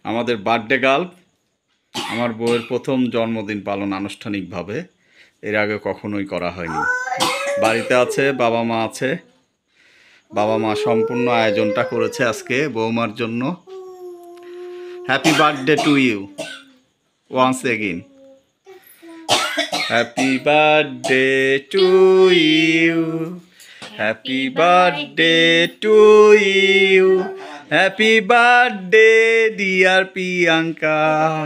আমাদের birthday girl, আমার বউয়ের প্রথম জন্মদিন পালন আনুষ্ঠানিকভাবে, এর আগে কখনোই করা হয়নি। বাড়িতে আছে, বাবা মা আছে। বাবা মা সম্পূর্ণ আয়োজনটা করেছে আজকে বৌমার জন্য। Happy birthday to you once again. Happy birthday to you, happy birthday to you, happy birthday dear Priyanka.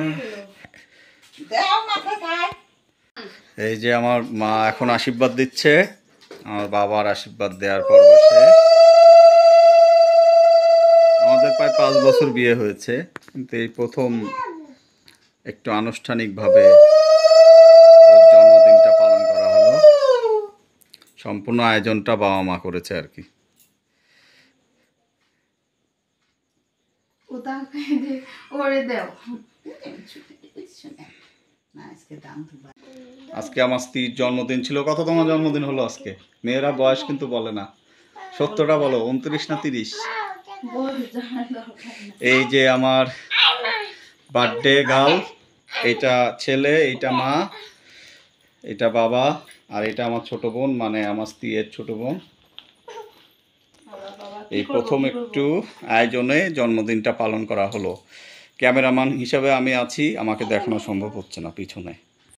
এই যে আমার মা এখন আশীর্বাদ দিচ্ছে, আমার বাবার আশীর্বাদ দেওয়ার পর বসে। আমাদের প্রায় 5 বছর বিয়ে হয়েছে, কিন্তু এই প্রথম একটু আনুষ্ঠানিকভাবে ওর জন্মদিনটা পালন করা হলো। সম্পূর্ণ আয়োজনটা বাবা মা করেছে আর কি। আজকে আমার স্ত্রীর জন্মদিন ছিল। কত তোমার জন্মদিন হলো আজকে? মেয়েরা বয়স কিন্তু বলে না, সত্যটা বলো, 29 না 30? এই যে আমার বার্থডে গার্ল, এইটা ছেলে, এইটা মা, এটা বাবা, আর এটা আমার ছোট বোন, মানে আমার স্ত্রীর ছোট বোন। এই প্রথম একটু আয়োজনে জন্মদিনটা পালন করা হলো। ক্যামেরাম্যান হিসাবে আমি আছি, আমাকে দেখানো সম্ভব হচ্ছে না পিছনে।